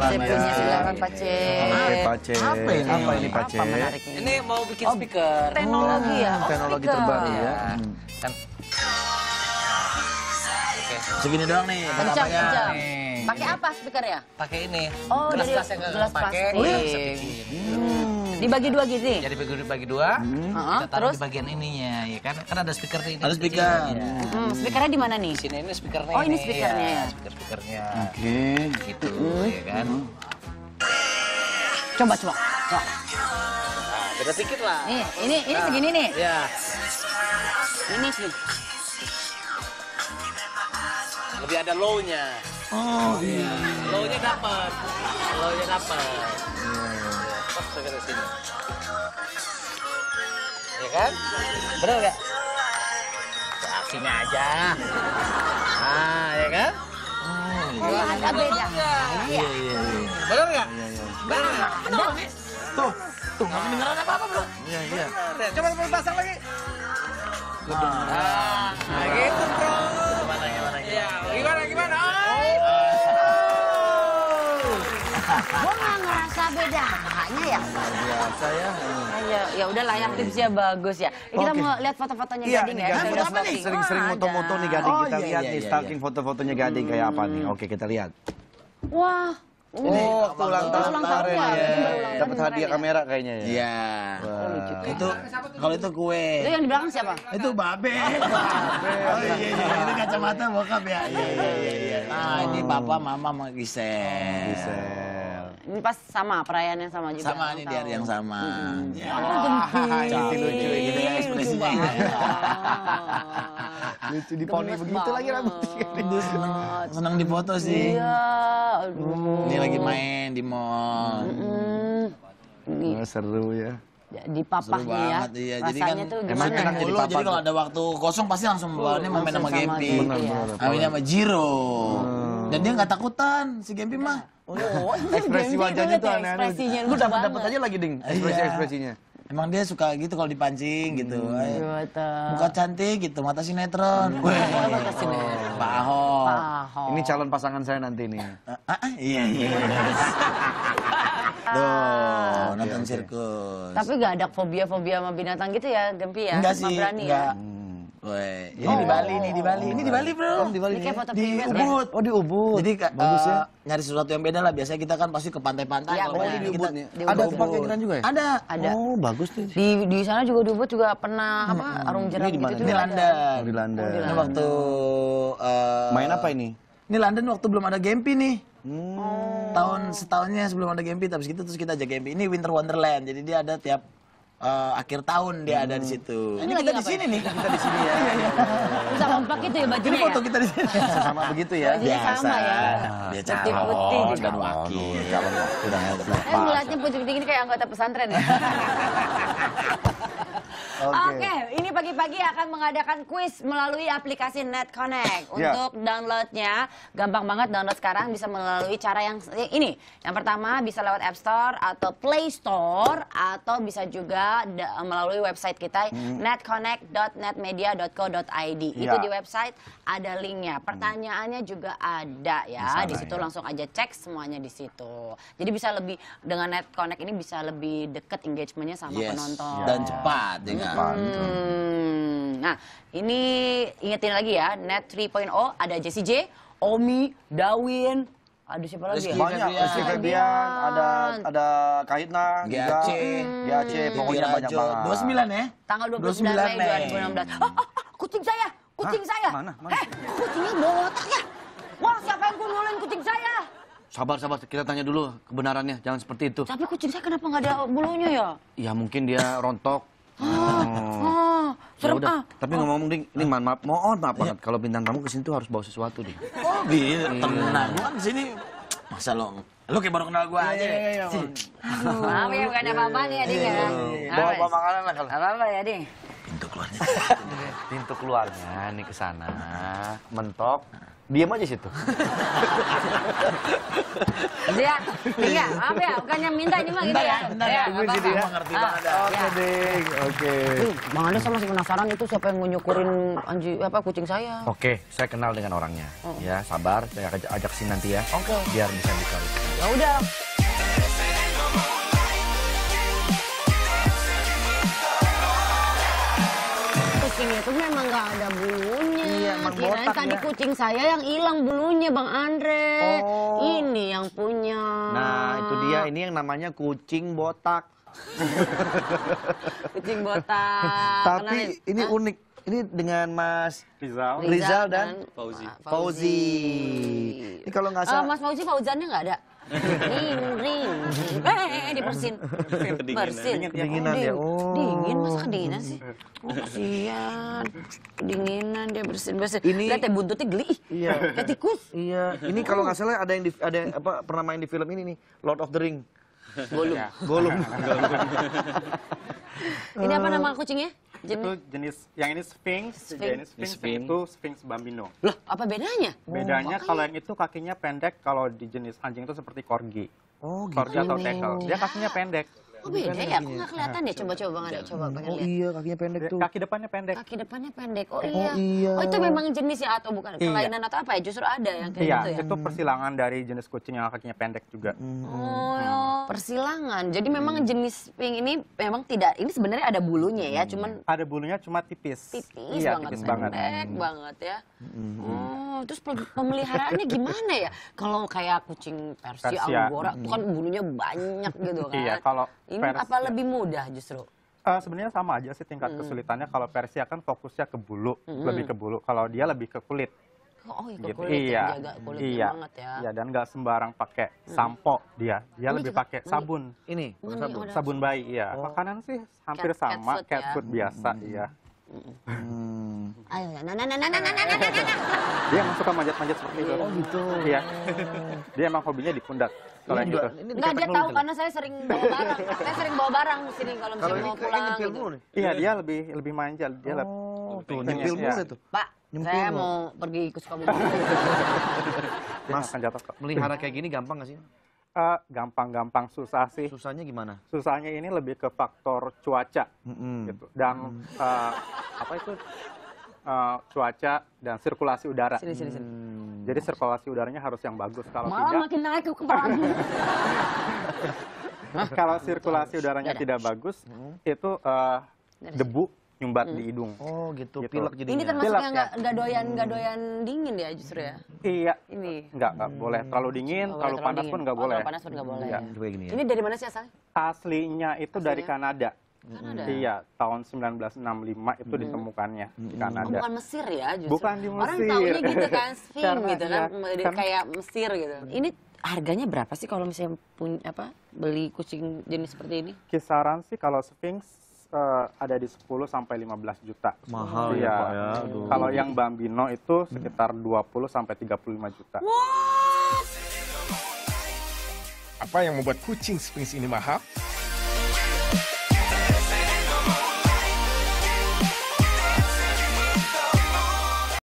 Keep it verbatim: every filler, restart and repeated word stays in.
silakan. punya silakan Pak C. Oke Pak C. Apa ini? Apa ini Pak C? Apa menariknya? Ini mau bikin speaker. Teknologi ya? Oh, Teknologi speaker. terbaru ya. Kan. Oke, segini doang nih. Kencang, pertamanya. kencang. Nih. Pakai apa speaker ya? Pakai ini. Oh, gelas-gelas dari yang gelas nggak pakai. plastik. Iya, bisa bikin. Hmm. Dibagi dua gini? Jadi bagi, bagi dua, Heeh, kita taruh terus? di bagian ininya, ya kan? Kan ada speaker ini. Ada speaker. Hmm, speakernya di mana nih? Di sini ini speakernya. Oh, ini speakernya ya? Speaker-speakernya. Oke. Gitu, ya kan? Coba, coba. coba. Nah, beda dikit lah. Nih, ini ini Nah, segini nih. Ya. Ini sih. Lebih ada low-nya. Oh iya. Low-nya dapat. Low-nya dapat. Pas ke sini. Ya kan? Benar nggak? Nah, sini aja. Nah, ya kan? Oh, nggak ada beda. Iya. Benar nggak? Benar nggak? Tuh, tuh, tuh nggak kedengeran apa-apa bro. Iya, iya. Coba coba pasang lagi. Nah, nah gitu bro. Gimana gimana gimana? Gimana gimana? Gua nggak ngerasa bedanya ya. Luar biasa ya. Ya, ya udah layak tipsnya bagus ya. Kita Oke. mau lihat foto-fotonya Iya, Gading ini ya. Gading. Sudah Apa nih? stalking. Sering-sering Oh, moto-moto ada. nih Gading. Oh, Kita iya, lihat iya, nih iya, stalking foto-fotonya Gading kayak apa nih. Oke, kita lihat. Wah. Oh, waktu ulang tahun ulang tahun kemarin ya? ya. Itu baru ulang tahun Dapat hadiah kemarin ya? kamera kayaknya ya. Iya. Wah. Itu kalau itu kue. Itu yang di belakang siapa? Itu babe. Oh iya iya, ini kacamata bokap ya. Iya iya iya iya. Nah, ini papa mama sama Gisel. Gisel. Ini pas sama perayaan yang sama juga. Sama ulang nih di hari tahun. yang sama. Ya. Gempy. Lucu gitu ya ekspresinya. Lucu di poni Gemes begitu lagi banget. rambutnya. Dia seneng, seneng difoto sih. Iya, aduh. Ini lagi main di mall. Mm, ini Oh, seru ya. di papah Seru nih ya. banget iya. Jadi kan Rasanya tuh emang gimana? enak jadi Jadi papa. papa Jadi kalau tuh. ada waktu kosong pasti langsung bawaannya main Langsung sama sama Gempi. Gempi, Benar, ya. benar. Aminnya sama Jiro. Dan dia nggak takutan si Gempi mah. Oh, Ekspresi Gempi wajahnya banget tuh ya, aneh-aneh. ekspresinya Lu lucu dapat dapat banget. aja lagi ding ekspresi-ekspresinya. Emang dia suka gitu kalau dipancing gitu. Eh, Gitu. Muka cantik gitu, mata sinetron. Weh. Mata sinetron. Pak Ahok. Paham. Ini calon pasangan saya nanti nih. Ah, ah, iya iya. Tuh, nonton sirkus. Tapi gak ada fobia-fobia sama binatang gitu ya, Gempi ya? Enggak Nggak sih, berani enggak. ya? Weh, ini di Bali nih, di Bali. Ini di Bali, Bro. di Bali Ini kayak foto Di pribadi ya? Ubud. Oh, di Ubud. Jadi Kak, Bagus ya. eh, nyari sesuatu yang beda lah. Biasanya kita kan pasti ke pantai-pantai. Iya, Kalau benar. ini di kita- Ubud nih. di Ada Ubud. tempat kayak gitu juga ya? Ada. Ada. Oh, bagus nih. Di di sana juga di Ubud juga pernah apa arung jeram Ini di gitu mana? juga Ini ada. London. Oh, di London. Ini waktu eh, Main apa ini? Ini London waktu belum ada Gempi nih. Hmm. Tahun setahunnya sebelum ada Gempi, habis gitu terus kita aja Gempi. Ini Winter Wonderland. Jadi dia ada tiap eh, akhir tahun dia ada di situ. Ini Ini, lagi kita di ngapain? sini nih. Kita di sini ya. Bisa kompak itu ya Ini bajunya foto ya? kita di sini. Sama begitu ya. Bajunya sama ya? Dia Putih-putih calon juga. dan wakil. Calon udah Saya ngeliatnya pucuk-pucuk ini kayak anggota pesantren ya. Oke, ini pagi-pagi akan mengadakan kuis melalui aplikasi Net Connect. Ya. Untuk downloadnya, gampang banget download sekarang bisa melalui cara yang ini. Yang pertama bisa lewat App Store atau Play Store atau bisa juga da- melalui website kita netconnect dot netmedia dot co dot i d. Itu Ya. di website ada linknya. Pertanyaannya juga ada ya. Di situ langsung aja cek semuanya di situ. Jadi bisa lebih dengan Net Connect ini bisa lebih deket engagementnya sama Yes. penonton. Dan cepat ya kan? Hmm. Nah, ini ingetin lagi ya, Net tiga titik nol ada Jessie J, Omi, Dawin, ada siapa lagi Rizky ya? Banyak, Febian. Rizky Febian, ada ada Kahitna, G A C. G A C, pokoknya banyak banget. dua puluh sembilan ya? Tanggal dua puluh sembilan Mei dua ribu enam belas. Ah, ah, ah, kucing saya, kucing Hah? saya. Mana, mana? Eh, kucingnya botak ya. Wah, siapa yang gundulin kucing saya? Sabar, sabar, kita tanya dulu kebenarannya, jangan seperti itu. Tapi kucing saya kenapa nggak ada bulunya ya? Ya mungkin dia rontok. Ah, Ya serem udah, ah. tapi ngomong-ngomong ding, ini mohon maaf, mohon maaf banget kalau bintang tamu kesini tuh harus bawa sesuatu ding. Oh bisa, tenang. Gua kan di sini. Masa lo, lo kayak baru kenal gua aja. Sini. Maaf ya, bukan apa-apa nih ya, Ding ya. Bawa Apa, bawa makanan lah kalau. Apa-apa ya, Ding? Pintu keluarnya. Pintu keluarnya nih ke sana, mentok, Diam aja situ. Dia, iya, maaf ya, bukannya minta cuma gitu ya. Bentar Ya, ya, nggak tungguin sini apa-apa. ya. Mengerti Ah, banget. ya. Oke, Ding. Oke. Ih, Bang Anda saya masih penasaran itu siapa yang nyukurin anjing apa kucing saya. Oke, saya kenal dengan orangnya. Ya, sabar, saya ajak, ajak sini nanti ya. Oke. Biar bisa dicari. Ya udah. Kucing itu memang nggak ada bulunya. Iya, emang Kirain botak tadi ya. kucing saya yang hilang bulunya, Bang Andre. Oh. Ini yang punya. Nah, itu dia. Ini yang namanya kucing botak. Kucing botak. Tapi Kenalin. ini Hah? unik. Ini dengan Mas Rizal. Rizal dan Fauzi. Ah, Fauzi. Ini kalau nggak Eh, salah. Mas Fauzi Fauzannya nggak ada. Ring, ring. Eh, dibersin. Bersin. Kedinginan dia. Oh. Dingin, masa kedinginan sih? Oh, kasihan. Kedinginan dia bersin-bersin. Ini- Lihat ya buntutnya geli. Iya. Kayak tikus. Iya, ini kalau nggak salah ada yang di, ada yang, apa pernah main di film ini nih, Lord of the Ring. Golum. Gollum. Ini apa nama kucingnya? Itu Jenis. jenis, yang ini Sphinx, Sphinx. jenis Sphinx, Sphinx. itu Sphinx Bambino. Loh, apa bedanya? Bedanya kalau yang itu kakinya pendek, kalau di jenis anjing itu seperti corgi. Oh, gitu. Corgi atau Oh. tackle. Dia kakinya pendek. Oh beda ya? Aku nggak kelihatan deh. Coba-coba Bang Ade, coba pengen Oh lihat. iya, kakinya pendek Dia- tuh. Kaki depannya pendek. Kaki depannya pendek. Oh iya. iya. Oh itu memang jenis ya atau bukan Iya. kelainan atau apa ya? Justru ada yang kayak Iya, gitu ya. itu persilangan dari jenis kucing yang kakinya pendek juga. Oh, ya. Persilangan. Jadi memang jenis pink ini memang tidak. Ini sebenarnya ada bulunya ya, cuman Ada bulunya cuma tipis. tipis Iya, banget, tipis banget. pendek banget ya. Oh, terus pe- pemeliharaannya gimana ya? Kalau kayak kucing Persia, Persia. Angora, itu kan bulunya banyak gitu kan. Iya, kalau ini Persia- apa lebih mudah justru? Eh, sebenarnya sama aja sih tingkat kesulitannya. Kalau Persia kan fokusnya ke bulu, lebih ke bulu. Kalau dia lebih ke kulit. Oh, iya, Gitu. kulit iya, yang jaga kulitnya iya, banget ya. iya, dan nggak sembarang pakai sampo dia. Dia Ini lebih juga- pakai ini- sabun. Ini, Mana sabun. yang ada- Sabun bayi, iya. Makanan sih hampir Cat- cat sama, food cat ya. food biasa, iya. Hmm. Ayo, nah, nah, nah, nah, nah, nah, nah, nah, nah, nah. Dia emang suka manjat-manjat seperti itu. Oh gitu. Iya. Dia emang hobinya di pundak. Kalau yang gitu. Ini Enggak, dia dikepek tahu dulu karena saya sering bawa barang. Saya sering bawa barang di sini kalau Kalau misalnya ini mau kayaknya pulang nyempil gitu. mulu nih. Iya, dia lebih lebih manja. Dia lebih Oh, tuh Ini, nyempil iya. mulu tuh. Pak, Nyempil saya loh. mau pergi ke Sukabumi. dia Mas, akan jatuh kok. Melihara kayak gini gampang nggak sih? Eh, gampang-gampang susah sih. Susahnya gimana? Susahnya ini lebih ke faktor cuaca Mm-mm. gitu. Dan eh, apa itu? Eh, cuaca dan sirkulasi udara. Sini, sini, sini. Hmm. Jadi sirkulasi udaranya harus yang bagus. Kalau Malah tidak, makin naik ke kepala. kalau sirkulasi udaranya Nggak ada. tidak bagus, itu eh, Dari debu nyumbat di hidung. Oh gitu, Gitu. pilek jadinya. Ini termasuk Pilek, yang ya. nggak nggak doyan nggak doyan dingin ya justru ya. Iya, Ini. nggak nggak boleh terlalu dingin, Nggak boleh terlalu panas dingin. pun nggak Oh, boleh. Terlalu panas pun nggak boleh. Iya. Kayak gini ya. Ini dari mana sih asalnya? Aslinya itu dari Kanada. Kanada. Iya, tahun seribu sembilan ratus enam puluh lima itu ditemukannya di Oh, Kanada. bukan Mesir ya justru. Bukan di Orang Mesir. taunya gitu kan, Sphinx Karena- gitu kan, iya, Jadi karena- kayak Mesir gitu. Ini harganya berapa sih kalau misalnya punya apa beli kucing jenis seperti ini? Kisaran sih kalau Sphinx eh, ada di sepuluh sampai lima belas juta. Mahal ya, Iya. Pak ya. Aduh. Kalau yang Bambino itu sekitar dua puluh sampai tiga puluh lima juta. Apa yang membuat kucing Sphinx ini mahal?